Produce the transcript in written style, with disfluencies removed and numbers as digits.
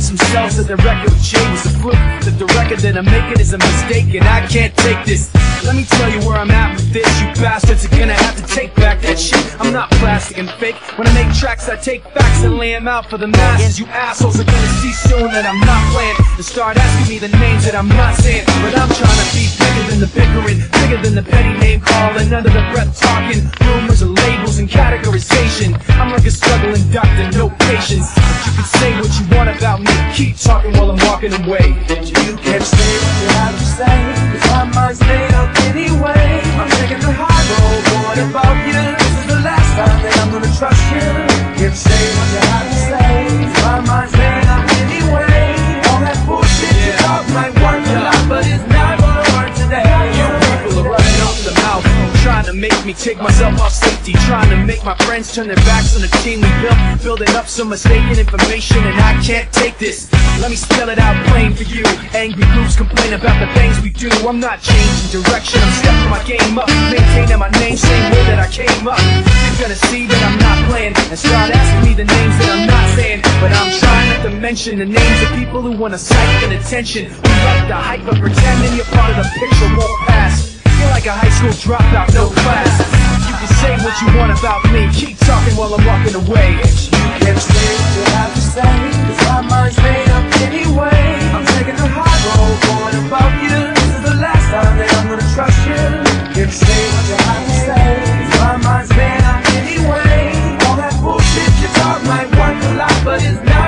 promised themselves that the record with Jay was a fluke, that the record that I'm making is a mistake, and I can't take this. Let me tell you where I'm at with this. You bastards are gonna have to take back that shit. I'm not plastic and fake. When I make tracks, I take facts and lay them out for the masses. You assholes are gonna see soon that I'm not playing, and start asking me the names that I'm not saying. But I'm trying to be bigger than the bickering, bigger than the petty name calling, under the breath talking, rumors and labels and categorization. I'm like a struggling doctor, no patience. But you can say what you want about me, keep talking while I'm walking away. You can't say what you have to say, 'cause my mind's made up anyway. I'm taking the high road, what about you? This is the last time that I'm gonna trust you. Can't say what you have to say, 'cause my mind's made up anyway. All that bullshit you talk might work a lot, but it's not gonna work today. You people are running off the mouth, trying to make me take myself off safety, trying to make my friends turn their backs on the team we built, building up some mistaken information, and I can't take this. Let me spell it out plain for you. Angry groups complain about the things we do. I'm not changing direction, I'm stepping my game up, maintaining my name, same way that I came up. You're gonna see that I'm not playing, and start asking me the names that I'm not saying. But I'm trying not to mention the names of people who want to psych and attention, who like the hype of pretending you're part of the picture won't pass. You're like a high school dropout, no class. You can say what you want about me, keep talking while I'm walking away. You can't say what you have to say, 'cause my mind's made up anyway. I'm taking the high road, what about you? This is the last time that I'm gonna trust you. Can't say what you have to say, 'cause my mind's made up anyway. All that bullshit you talk might work a lot, but it's not